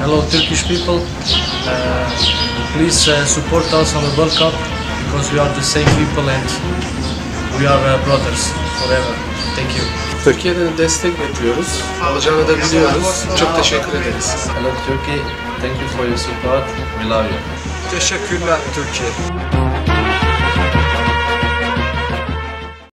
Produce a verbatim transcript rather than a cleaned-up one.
hello Turkish people. Uh, please uh, support us on the World Cup because we are the same people and we are uh, brothers forever. Thank you. Türkiye'den destek bekliyoruz. Olacağını da biliyoruz. Çok teşekkür ederiz. Hello Turkey, thank you for your support. We love you. Teşekkürler Türkiye.